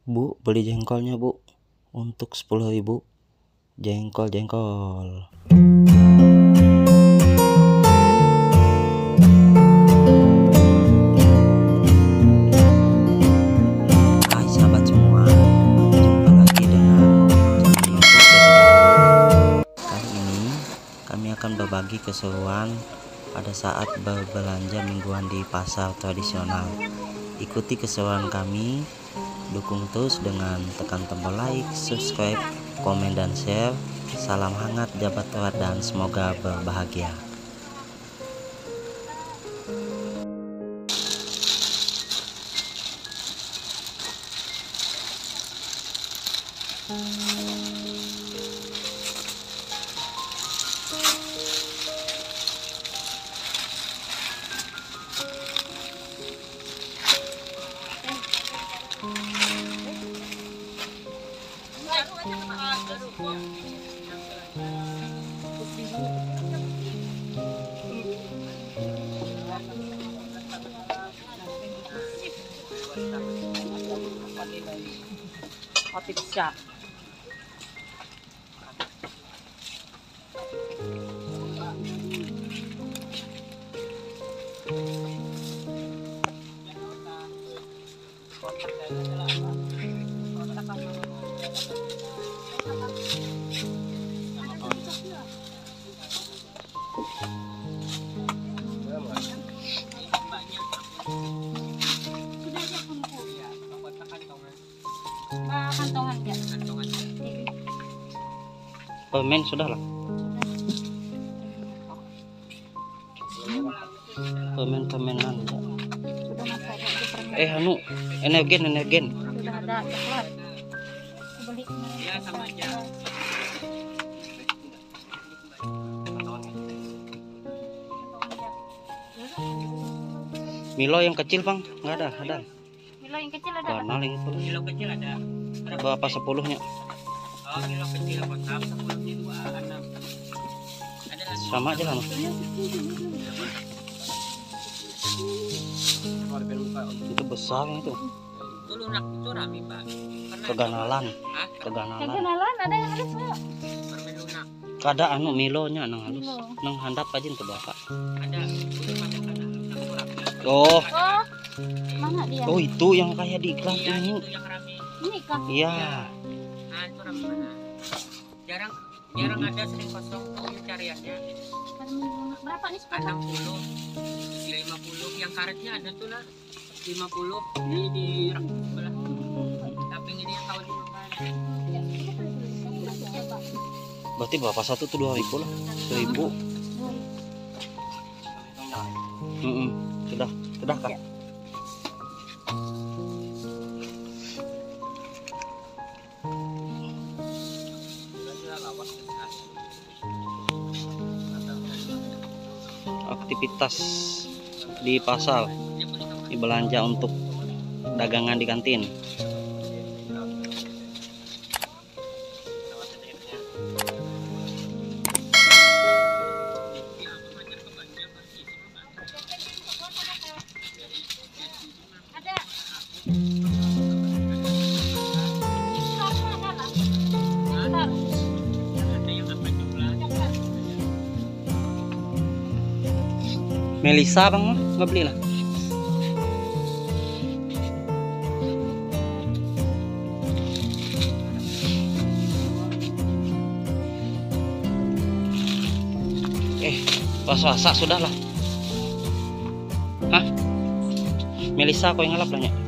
Bu, beli jengkolnya bu, untuk 10.000 jengkol. Hai sahabat semua, jumpa lagi dengan channel YouTube Desa. Kali ini kami akan berbagi keseruan pada saat berbelanja mingguan di pasar tradisional. Ikuti keseruan kami, dukung terus dengan tekan tombol like, subscribe, komen dan share. Salam hangat jabat erat dan semoga berbahagia. Pizza. Kantongan ya? Permen sudah lah. Permenan. Sudah masak itu permen. Anu, energen. Sudah ada coklat. Aku beli ya sama aja. Milo yang kecil bang, nggak ada. Milo yang kecil ada. Karena Milo kecil ada berapa 10-nya? Oh, Milo kecil kotak 10-nya 26. Ada lagi Sama aja lah. Itu besar itu. itu lunak itu rame pak. Keganalan. Hah? Kenalan ada yang halus nggak? Permen lunak Kada anu milonya nang halus. Milo. Nang handap aja ke bapak. ada. Oh, Mana dia? oh itu yang kayak di iklan Iya ini. itu yang rame. Ini kah? Iya. Nah itu rame mana? Jarang ada sering kosong tuh cariannya. Berapa nih sekarang? 60, 50 yang karetnya ada tuh lah 50 di rak sebelah. Tapi ini yang tahu di mana? Berarti berapa satu tuh 2.000 lah. 1.000. Sudah kak. Aktivitas di pasar, di belanja untuk dagangan di kantin. Melisa bang, nggak beli lah. Puasa sudah lah. Hah? Melisa kau yang ngalap lah nya?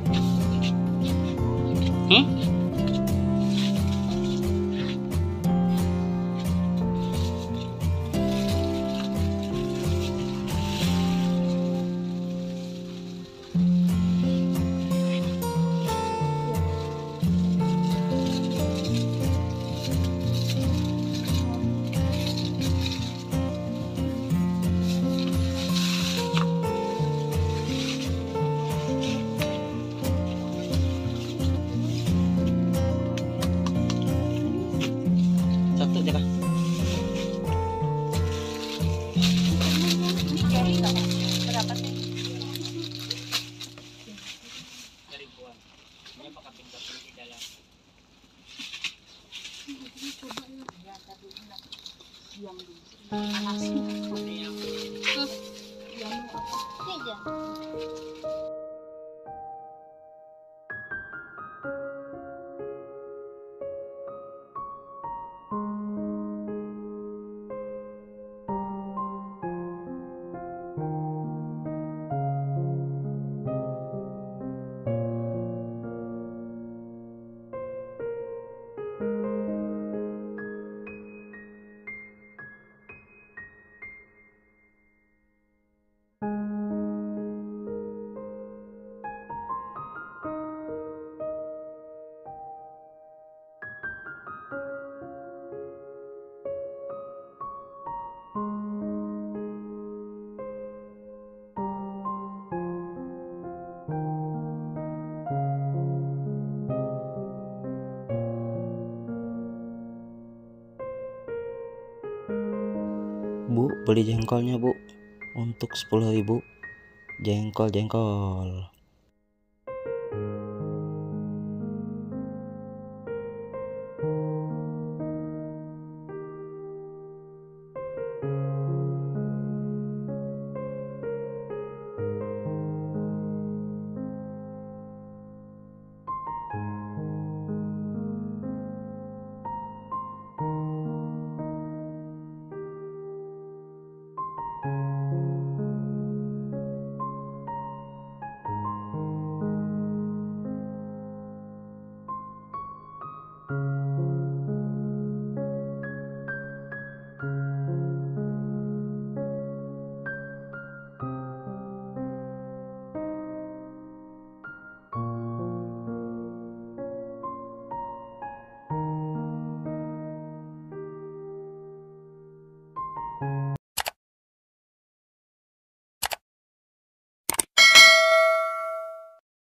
Berapa sih? Dari buan. Ini apa gabung di dalam. Ada yang Bu, beli jengkolnya Bu, untuk 10.000. Jengkol.